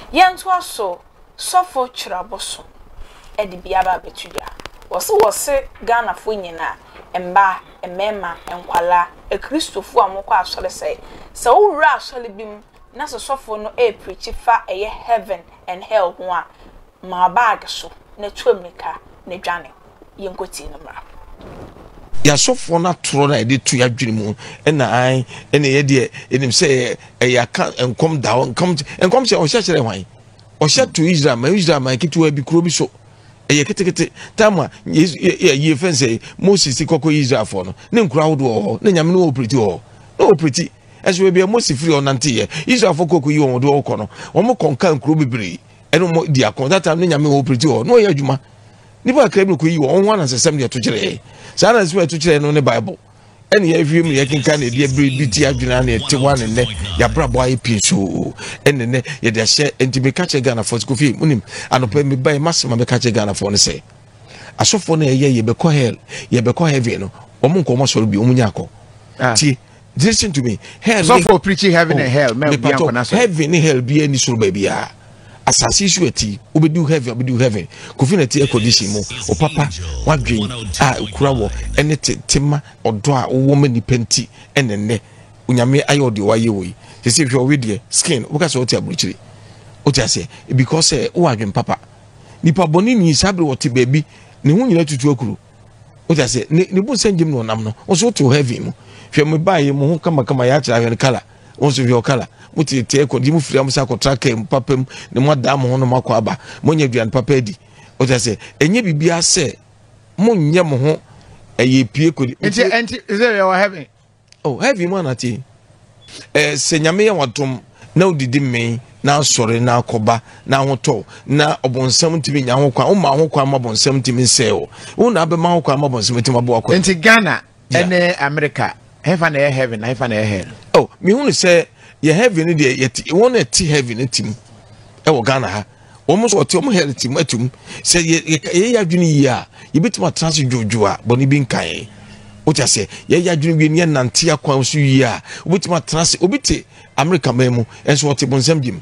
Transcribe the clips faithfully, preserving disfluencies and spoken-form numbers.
Yanto aso Sofo chira Abosom e di biaba betudia. Wose wose Ghana fo nyina emba emema enkwala e Kristofo amokọ asole sei se wo wura asole bim na so Sofo no e preach fa eye heaven and hell ho a ma bag so na twemika na dwane yenkoti no mra ya Sofo na tro na ede tu ya dwene mu na an ene ye de enim se e ya ka enkom da enkom enkom se o hye kire hwan o hye to Israel ma Israel ma kitu bi kuro bi so eye ketekete tamwa ye fense Moses kokko Israel for no ne nkura wodo ho ne nyame no operate ho no operate as we be Moses free on nante ye Israel for kokko yi wodo ho no omo konka nkuro bibiri eno mo dia kon that time ne nyame operate ho no ye adwuma nipa akram ko yi wo ho anansesem de to kire sa na se to kire no ne Bible ene ye hwem ye kenka na de biti adwuna na ete one ne ya brabo ayi pinso ene ne ye de hye enti me kache Ghana for school fee munim anopa me bai masema me kache Ghana for ne say asofo na ye ye be ko hell ye be ko heaven no omo nko mo soro bi omunya akọ ti listen to me hell so for preaching heaven and hell me bi anko na so heaven and hell bi ani soro ba bia asasi su eti obedu heaven obedu heaven kofi na ti condition mu o papa wadwen a kura wo ene tema odo a wo mani penti ene ne unyame ayo de waye wo se se hwe we skin wo ka so oti abuchiri oti ase because wo wadwen papa nipa boni ni sabre wote baby ne hu nyina tutu akuru oti ase ne bu sanjim no nam no wo so to heaven mu hwe me baye mu hu kama kama ya kira hwe kala wo so hwe kala muti te ko di mu firi am sa ko traka em papam ne mo da mo ho no makọ aba mo nya duan papa edi o ta se enye bibia se mo nya mo ho eye pie ko enti enti is there you heaven oh heaven man ati eh se nyame ya wadom na odidi men na sore na akoba na hoto na obonsam timi nya ho kwa o ma ho kwa ma bonsam timi nse o wo na be ma ho kwa ma bonsam timi abo akọ enti Ghana ene America heaven and heaven heaven and hell oh mi hu se ye heaven de ye won e ti heaven tim e wo Ghana ha wo mo so ti o mo hell tim atum se ye ye yadwene yi a ye betima trans jojo a boni bi nkan o ti ase ye yadwene bi ne nante akwan so yi a wo betima trans obiti America memu enso wo ti bonsam jim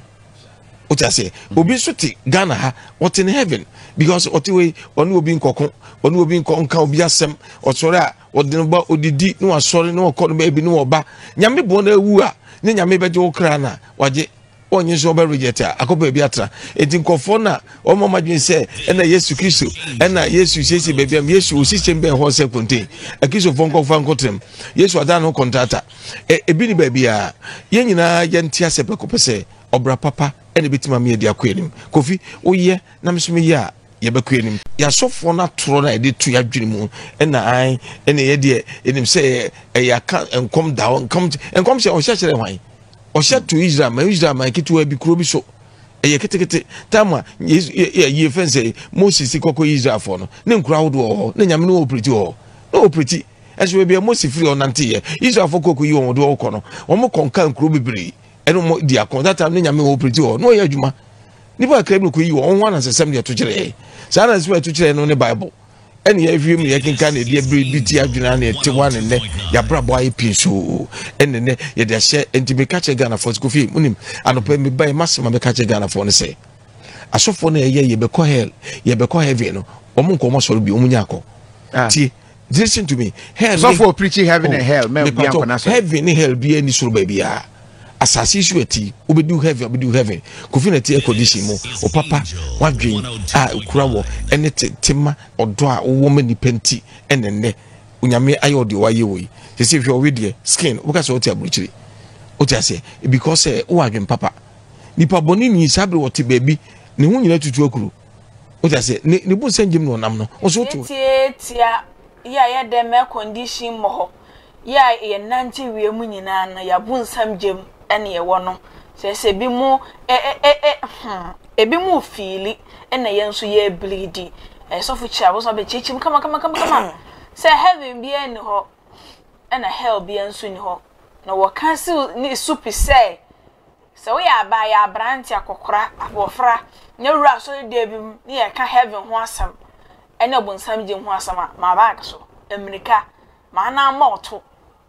o ti ase obi so ti Ghana ha what in heaven because o ti we oni obi nkokon oni obi nkonka obi asem o sore a odin ba odidi no asore no okọ no ba bi no oba nyame bo na ewu a ne nyame beje okra na waje onye so be reject akoba bi atra enti nkofo na o mama dwen se na Yesu Kristo na Yesu sese be biam Yesu osise be ho se konten akiso fon nkofo nkotrem Yesu ada no kontrata e bi ni ba bia ye nyina ye ntia se be kopese obra papa ene bitima me dia kwanim kofi oye na mesome ya ye be kwanim ya sofo na tro na ede tu ya dwene mu na an ene ye de enim se e ya ka enkom da enkom enkom se o hye kire hwan o hye to Israel ma Israel ma kitu bi kuro bi so eye ketekete tamwa ye ye fense Moses kokko Israel for no ne nkura wodo ho ne nyame no operate ho no operate as we be Moses free on nante ye Israel for kokko yi won do ho no omo konka nkuro bibiri eno mo dia kon that time ne nyame operate ho no ye adwuma nipa akram ko yi wo ho anansesem de to kire sa na se to kire no ne Bible ene ye hwem ye kenka na de biti adwuna na ete one ne ya brabo ayi pinso ene ne ye de hye enti me kache Ghana for school fee munim anopa me bai masema me kache Ghana for ne say asofo na ye ye be ko hell ye be ko heaven no omo nko mo soro bi omunya akọ ti listen to me hell so for preaching heaven and hell me bi anko na so heaven and hell bi ani soro ba bia asasi su eti obedu heaven obedu heaven kofi na ti condition mu o papa wadwen a kura wo ene tema odo a wo mani penti ene ne unyame ayo de waye wo se se hwe we de skin wo ka so oti abuchiri oti ase because wo wadwen papa nipa boni ni sabre wo ti baby ne hu nyina tutu akuru oti ase ne ne bu sanjim no nam no wo so to tia ya ya de me condition mo ho ya ye nante wie mu nyina na ya bu nsam jem ene ye wono se se bi mu e e e hmm e bi mu fili ene ye nso ye bleedi e so fu chia bo so be chichim kama kama kama kama se heaven bi ene ho ene hell bi enso ni ho na wo cancel ni supi say se we ya ba ya branch akokora abofra nya wura so de bi ni ye ka heaven ho asam ene bo nsam jem ho asam ma ba so amerika ma na moto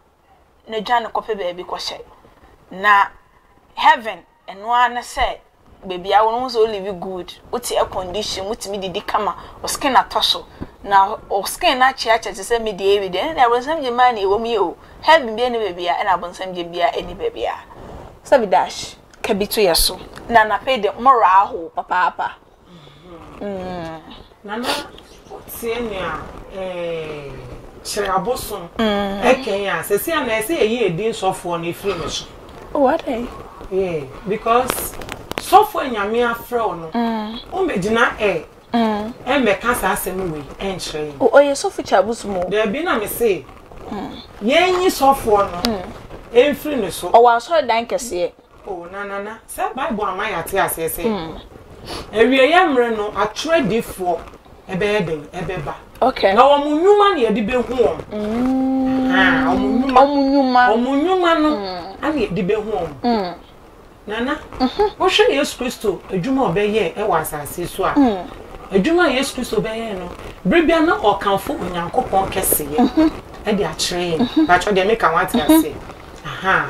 na dwane kope ba bi ko hye na heaven eno ana say baby I won so live good uti air condition uti me didi kama o skin atoso na o skin na chia chia say me dey evidence na abonsam je man e wo me o help me be baby a na abonsam je bia any baby a sabi dash kabitu yeso na na pay de mora ho papa papa mm nana tienya eh chere Abosom ekenya se se na se eyi edin sofo na efiri me so what eh yeah because sofo nyame afro no o megina eh mm e me ka sa asem we enchre o ye sofo Abosom there be na me say yenyi sofo no efiri ne so o wa so dan kese oh na na na se bible amaya te asese ewie yamre no atredifo ebe eden ebe ba okay na omunyuma na ye de behu om mm ah omunyuma omunyuma omunyuma no ana ye de behu om mm nana wo hwe Yesu Kristo adwuma obeye e wasase so a adwuma Yesu Kristo obeye no brebia na okanfo onyankopon kese ye e de a kire ba cho de meka wate ase aha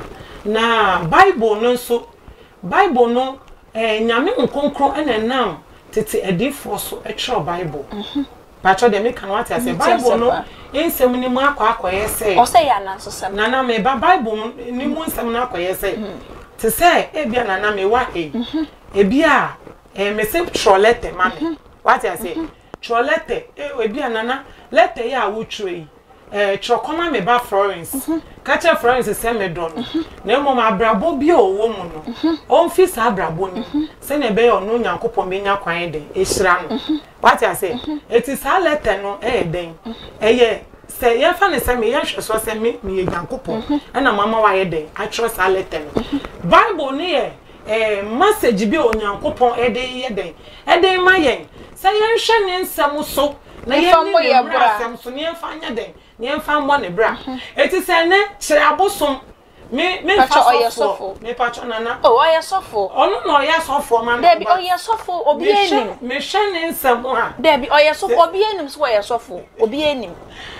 na bible no so bible no eh nyame nkonkro ene nam tete edifo so e kire bible ba cho de meka wate ase bible no ensem ni mu akwa akoye se o se ya na so sem na na me ba bible ni mu ensem na akoye se te se e bia na na me wa e e bia e me se trolete mane what I say trolete e bia na na lete ya wo three eh trokoma me ba Florence kacha Florence se me don na mo ma abrabo bia owo mu no on fi sa abrabo ni se na be ono nyankopon be nya kwan de e hira no what I say it is a lete no e den e ye se ye fa ne se me ye hwe so se me me nyankopon na mama wa ye den a trust a lete no bible ni ye eh message bi onyankopon e de ye den e de ma yen se ye hwe ne nsam so na ye ni ne bra sam so ne fa nya den ne fa mo ne bra eti se ne kire Abosom me me fa sofo me pacho nana oh oya sofo ono no oya sofo man debi oya sofo obi enim me hwe ne nsam ha debi oya sofo obi enim so oya sofo obi enim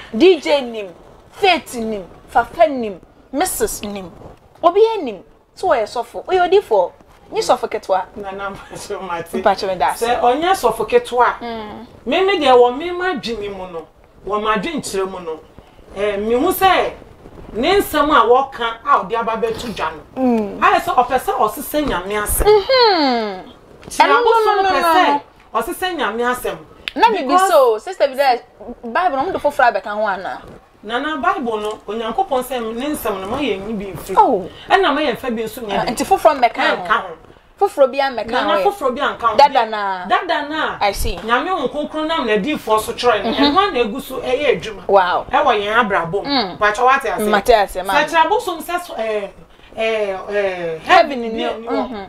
D J nim Faith nim Fafa nim Missus nim obi enim so oya sofo oya odifo ni sofo ketwa nana pacho mati pacho me da se onya sofo ketwa mm me me de wo me ma dwini mu no wo ma dwen kire mu no eh me hu se ne nsam a wo kan a odi ababetu dwa no mm aye so opese osese nyame asem mhm Abosom opese osese nyame asem na me bi so sister bi da bible no do fofra be kan ho ana nana bible no onyankopon se ne nsam no ma ye nyi bi mfiri oh na ma ye fa bi so nya nti fofra me kan ho foforo bi an me kan ho na foforo bi an kan dada na dada na I see nyame nkonkron nam na di fo so kire no e ho na eguso e ye adwuma wow e wo yen abrabo ba cha wate ase mate ase ma sa Abosom se eh eh eh heaven ni mhm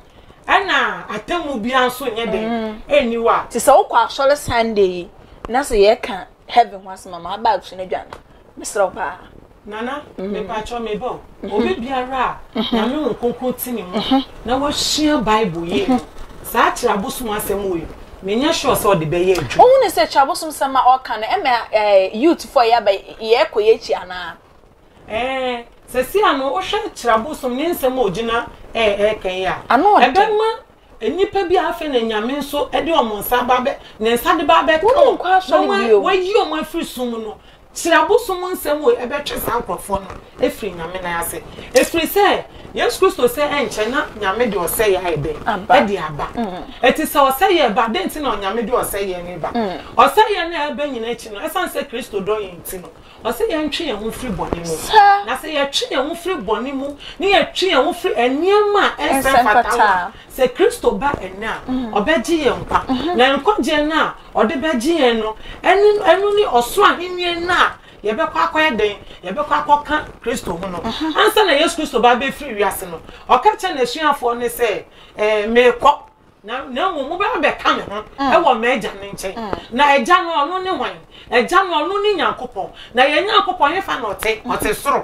ana atemu bi an so nye den eniwa ti se wo kwa sole Sunday na so ye kan heaven ho asema ma ba so na dwan misra pa nana me pa cho me bo obi biara nyame nkonkron tini mu na wo hia bible ye sa kire Abosom asem wo me nya sure so de be ye adwu o ne se kire Abosom sama o kan e youth for ya ba ye koye chi ana eh se si ano o hwe kire Abosom ne nsem ogina eh eh kan ya ebe ma enipa bi afa na nyame nso e de omonsa ba be ne nsa de ba be ko kwa so ni bio wa yi o ma firi sum no kire Abosom nsem wo e be twe sa akrofo no e firi nyame na ase e firi se Yesu Kristo se enche na nyame de ose ya ebe e de aba eti se ose ya eba de nti na nyame de ose ya ni ba ose ya na ebe nyina echi no esan se Kristo do yin ti no ose ya ntwe ye ho firi boni mu na se ya twe ye ho firi boni mu ni ya twe ye ho firi eniema ensan fata se Kristo ba ena obeji ye nkwa na nkwaje na ode beji ye no enu enu ni oso ahenie na ye be kwa kwa den ye be kwa kwa ka Kristo hu no ansa na Yesu Kristo ba be free wiase no o ka cha na suafo ne se eh me ko na na mu be be ka me ho e wo ma eja ne nche na eja no ono ne wan eja no ono ni Nyankopon na ye Nyankopon ye fa no te o te soro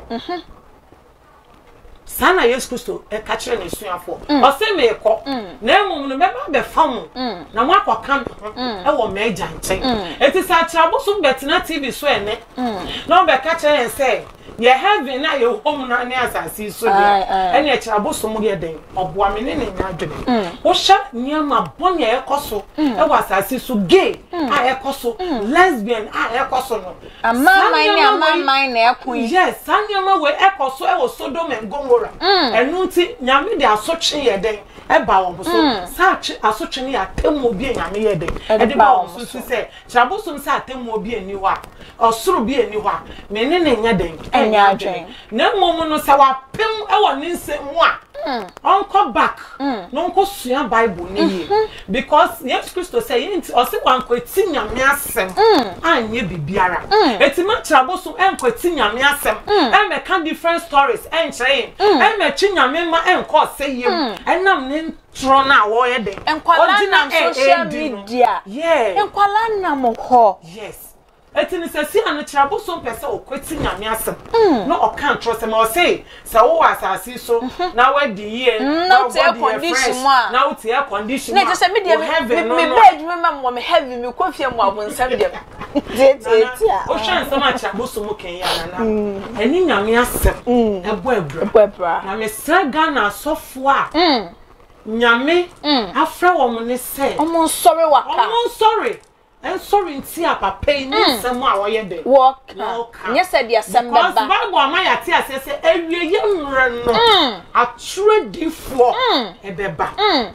sana Yesu Kristo e ka kire ne suafo o se me ko na mu no be ba be fa mu na mo akwa e wo ma eja nche eti sa kire Abosom betina T V so ene no be ka kire en se ye heaven na ye home na ne asase so de ene e kira Abosom ye den oboa me ne ne nya adwene wo hya niam bone e koso e wa asase so gay a e koso lesbian a e koso no amama ni amama na ekun yes sanyama we e koso e wo Sodom and Gomorrah enu nti nyame de asotwe ye den e ba wo so sa asotwe ne atemu obi nyame ye den e de ba wo so se kira Abosom sa atemu obi ani wa osoro bi ani wa me ne ne nya den enya adwen na mom no sa wa pem e wo ne nsem a onko back no nko sua Bible ni ye because yes Christo say yinti o se wanko eti nyame asem anye bibiara eti ma kira Abosom enko eti nyame asem e me can different stories enche e me chi nyame ma enko say yem enam ne tro na wo ye den enkwala na social media yeah enkwala na mo ho yes eti ni sesi anu kira Abosom pese okweti nyame asem no o kan tro se ma o say se wo asase so na we di ye na te condition wa na we te condition na just me dia me bed me ma me heavy me kofie mu abonsam dia te te ti a o hwan se ma kira Abosom ken ya na na eni nyame asem ebo ebra ebo ebra na me sraga na Sofo a nyame afra wo mo ne se omo sorry waka omo sorry and sorry nti a papa ni nsem a wo ye de walk yes said dia sem beba because Bible amaya ti ase se ewie ye mre no atwre difo e beba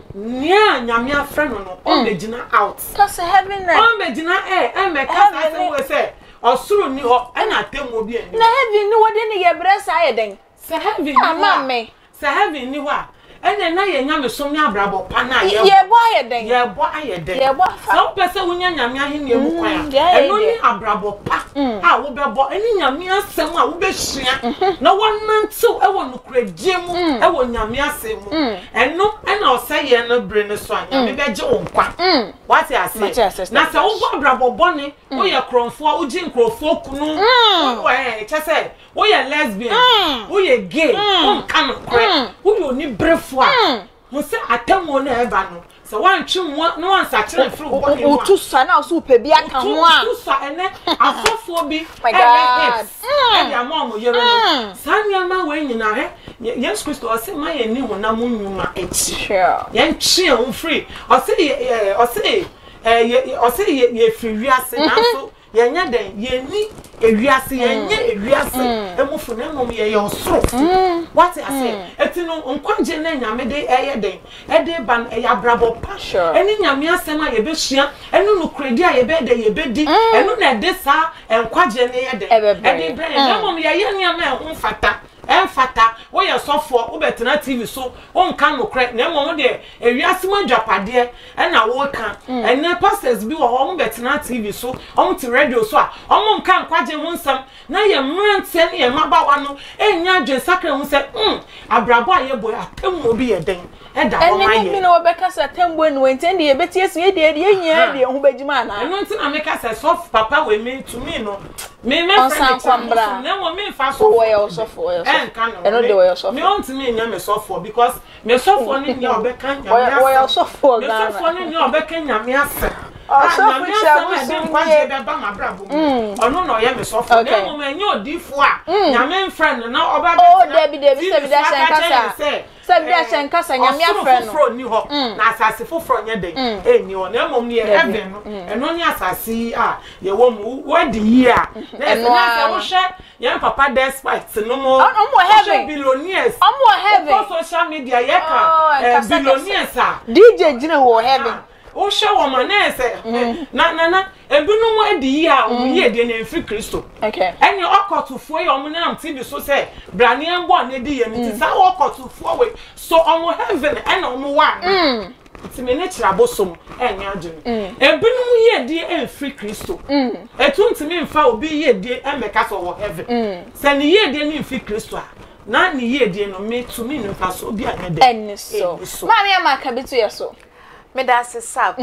nia nyame afra no no o megina out cause heaven o megina eh e me ka say we say osuru ni ho e na temu obi ani na heaven ni wode ne ye bresa aye den se heaven ni Maame se heaven ni ho ene na ye nyame som ni abrabo pa na ye ye bo aye den ye bo aye den ye bo so pese wunya nyame ahene emu kwan eno ni abrabo pa a wo bebo eni nyame asem a wo be hia na wonantew e wo nokradie mu e wo nyame asem mu eno ena o say ye no bre ne so nyame beje wo nkwa what you say na se wo abrabo bone wo ye kronfo wo ji nkrofo kunu wo eh che say wo ye lesbian wo ye gay wo kan kre wo yo ni brefo a mo se atamo na eba no se wan twi no wan sa kire fru bone o tu sa na so pe bi aka ho a tu sa ene asofo bi my god e ya mom yere no sanya ma we nyina he yes Christo o se ma ye ni hona mo nwuma echi sure ye ntwe on free o se o se eh o se ye free wiase na so ye nya den ye ni ewiase ye nya ewiase emufu na mom ye ye osoro what I say eti no nkwaje na nyame de eye den e de ban e ya brabo pa eni nyame asem a ye be hia enu no kredi a ye be de ye be di enu na de sa nkwaje na ye den e de bre na mom ye ye nyame ho fata enfata wo ye Sofo wo betena T V so won kan no kre na mom de ewiase mu adwapade e na wo kan ene pastors bi wo ho betena T V so on ti radio so a omom kan kwaje ho nsam na ye mrante na ye mabawa no enya adwen sakra ho se mm abrabo aye boy atem obi ye den e da wo ma ye ene mi na obeka sa tembo enu ente de ye betie so ye de ye nya de ho bajima na eno nti na meka se Sofo papa we me to me no me me friend na mo me fa so wo ye Sofo wo ye eno de wo ye Sofo me want me nya me Sofo because me Sofo ni nya obeka nya me wo ye Sofo me na Sofo ni nya obeka nya me ase Sofo chabu so kwaje be ba ma brabo ono no ye me Sofo na mo me nya odifo a nya me friend na oba be oh debi debi se bi da shenkasa se bi da shenkasa nya me friend no ni ho na asase foforo nya den e ni ho na mom ni heaven no eno ni asase a ye wo mu wadi yi a na se wo hwe yan papa despite no mo omo heaven billionaires omo heaven on social media ye ka billionaires a D J jina wo heaven o hwe wo ma na ese na na na ebinu mo adi yi a o yi ede na mfi Kristo okay eni okotufo ye omo na T V so say brane embo na di ye nti sa okotufo we so omo heaven ena omo wa na ti me ne kira Abosom enya adwene ebinu yi ede emfi Kristo etu ntimi mfa obi yi ede emeka so wo heaven se ni yi ede ni mfi Kristo a na ni yi ede no me to me no fa so obi anya de eni so Maame amaka bitu ye so me da se sab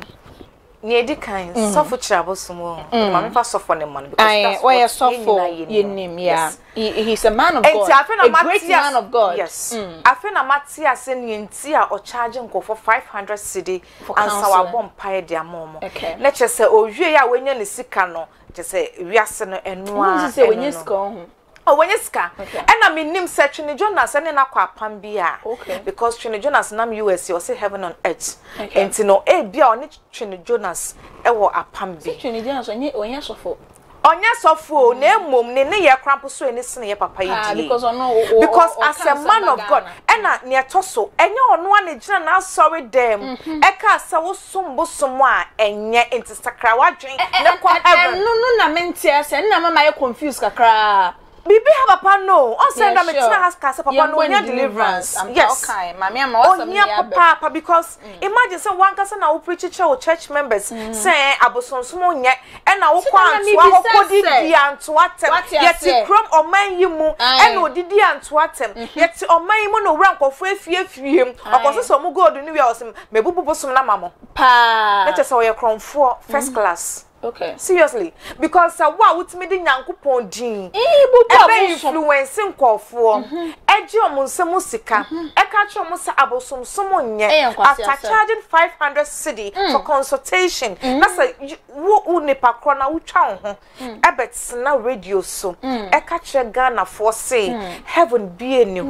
ni edi kan Sofo kira Abosom Maame fa Sofo ne man because that's why Sofo ye nim yeah he's a man of God a great man of God yes afi na mati ase ni enti a o charge nko for five hundred cedi ansa wa bom pae dia momo na chese o wie ya wenya ne sika no chese wiase no enu a se wenya sika ho Oh, when you ska, and I mean, name said Trini Jonas and then aqua pambia. Okay. Because Trini Jonas nam U S, you say heaven on earth. And to know a be on it Trini Jonas, a war a pambi. Trini Jonas, when you when you Sofo. On your Sofo, name mum, ne near crampo so any sneer papa. Because I know because as a man of God, and not near Tosso, and you on one agent now sorry them. Eka saw some bosomwa and yet into Sakrawa drink. No, no, no, mentia, and now my confused kakra. Bibi have papa no. On send them a has cast papa no near deliverance. Yes, okay, Mammy, I'm also papa because imagine some one person now preach church members say Abosom small yet and I will quite and to what yet to crumb or man you move and no did and to what yet or my mono rank of way fear him. Of course, some go to New York, maybe Bosom Namamo. Pa, let us all your crown for first class. Okay. Seriously, because uh, what would me the Yankupon Jean? Eh, influencing call for Edgy Monsa Musica, a catch almost Abosom someone yet after charging five hundred cedi for consultation. That's a woo nipa crona uchang. I bet now radio so a catch a Ghana for say heaven be a new.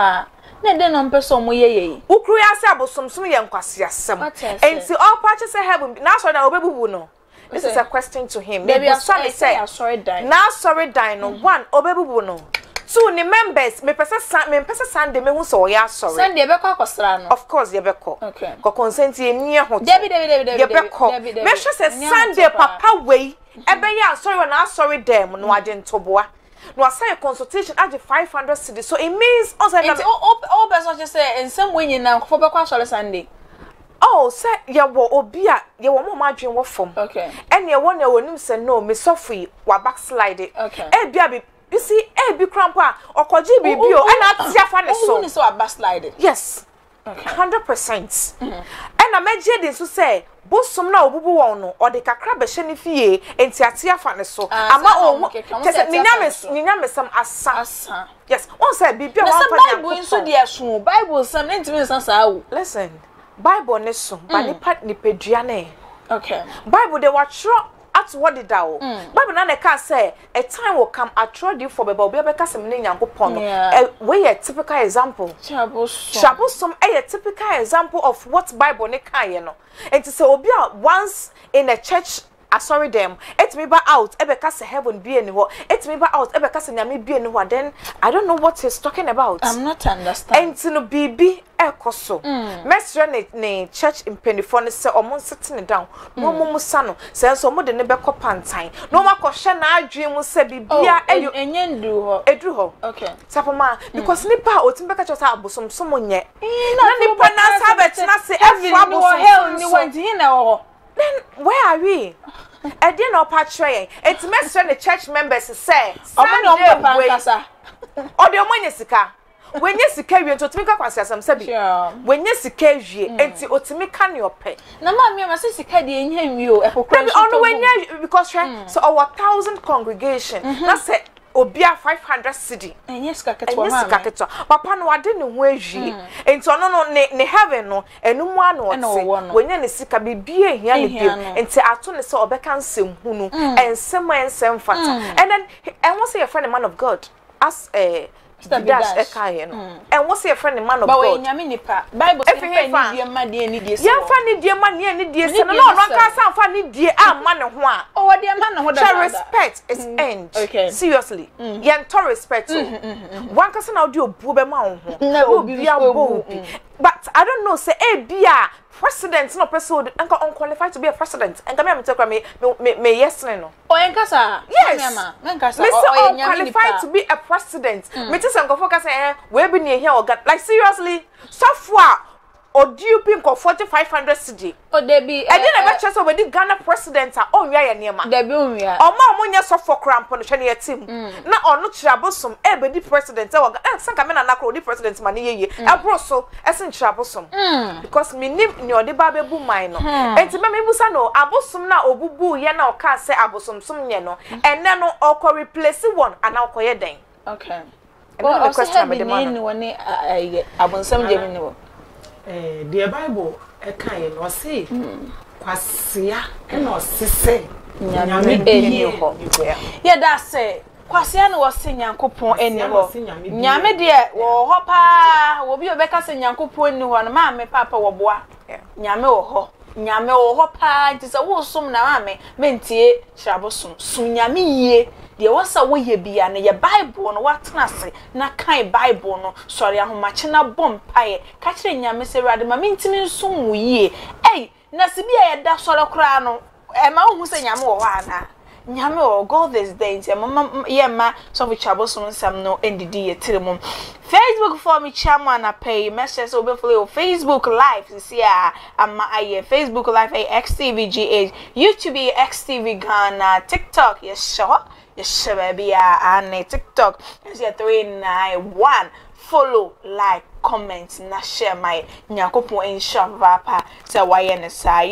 Then on person ye. Who creates Abosom some young Quasiasam and see all patches of heaven. Now, so now, baby, no. This okay. is a question to him. Maybe I'm sorry, say, sorry, die. Now, sorry, die. No one, obebu no. Two ni members, me pesa, me pesa Sunday, me who so ya sorry. Sunday, beko kostrano. Of course, ye beko. Okay. Ko consent ye near hotel. Debbie, Debbie, Debbie, Debbie. Ye beko. Me sure say Sunday, papa way. Ebe ya sorry when I sorry them. No, I didn't toboa. No, I say a consultation at the five hundred cedi. So it means also. It's all all best just say in some way you now for beko sorry Sunday. Oh, say ya wo obia ya wo mama adwen wo fom. Okay. And ya won ya wonim say no me sofui wa backslide. Okay. E bia be you see e bi krampa okoji bibi o and atia fa ne so. Who ni so wa backslide? Yes. Okay. one hundred percent. Mhm. And na meje dey so say bosom na obubu won no o de kakra be hye ne fie enti atia fa ne so. Ama o kese ninyame ninyame sam asa. Asa. Yes. On say bibi o wan fa na Bible so dey so. Bible sam ntimi nsa sa wo. Listen. Bible ne so ba ni pat ni pedua ne. Okay. Bible they watch at what did thou. Bible na ne ka say a time will come I trod you for be obi abeka sem ne Nyankopon. Eh we a typical example. Shabosom. Shabosom a typical example of what Bible ne ka ye no. And to say obi once in a church I sorry them. It me ba out. Ebeka se heaven be anywhere. It me ba out. Ebeka se nyame be anywhere. Then I don't know what he's talking about. I'm not understanding. And to no baby ekoso. Mestre ne ne church in Penifone say omo sitting down. No mo mo sano. Say so mo de ne beko pantan. No ma ko hye na adwen mo say bibia eyo enye ndu ho. Edru ho. Okay. SARPOMAA because nipa otim beka chosa Abosom so mo nye. Na nipa na sabet na say every no hell ni wanti hin na ho. Then where are we? I didn't know patray. It's message the church members say. Sunday pankasa. Or the money sika. When you sika you to make kwase asam sabi. When you sika wie enti otimi kan your pay. Na ma me ma sika de enham wi o epokran. On when you because so our thousand congregation. Na say obia five hundred cedi. Enye sika ketwa ma. Sika ketwa. Papa no ade ne ho awie. Enti ono no ne ne heaven no enumu ano ote. Wenye ne sika bibie hia ne bio. Enti ato ne se obeka nsem hu no. Ensem ensem fata. And then and what's your friend man of God as a dash ekaye no. And what's your friend man of God? But when nyame nipa Bible say ni die ma die ni die se. Ya fa ni die ma ne ni die se. No no anka sa fa ni die a ma ne ho a. Oh die ma ne ho da. Respect is end. Okay. Seriously. Yen to respect. One person now do obu be ma ho. No obi abo. But I don't know say e bia president no person anka unqualified to be a president. And come me tell me me me yes no. O enka sa. Yes. Me enka sa. O unqualified to be a president. Me tell some go say eh we be near here or like seriously so far or do you think of forty-five hundred cedi? O dey be I didn't ever chance over the Ghana president a on wia ye niema. Dey be on wia. O ma mo nya Sofo cramp no hwe ne team. Na ono Abosom e be di president e waga eh sanka me na nakro di president ma ne yeye. E bro so e sin Abosom. Because me nim ni ode ba be bu man no. Enti me me busa no Abosom na obubu ye na o ka say Abosom som nye no. Ene no o ko replace one ana o ko ye den. Okay. Well, the question me the man no ne abonsam je me no. Eh, the Bible e kan ye no say kwasia e no sese nyame eni ho. Yeah, that say kwase na wo se nyankopon eni ho nyame de wo ho pa wo bi obeka se nyankopon eni ho no maame papa wo boa nyame wo ho nyame wo ho pa nti se wo som na maame mentie Abosom sum nyame yie de wasa wo ye bia na ye Bible no watena se na kan Bible no sori ahomache na bom pae ka kire nyame se rade ma mentimi nsum wo yie ei na se bia ye da sori kra no e ma wo hu se nyame wo ho ana nyame wo go this day nti mama ye ma Sofo Abosom nsam no endidi ye tiremum Facebook for me chama na pay message so be follow Facebook live see ah ama aye Facebook live X T V G H YouTube X T V Ghana TikTok yes sure yes sure baby ah and TikTok is three nine one follow like comment na share my nyakopon inshallah pa say why na say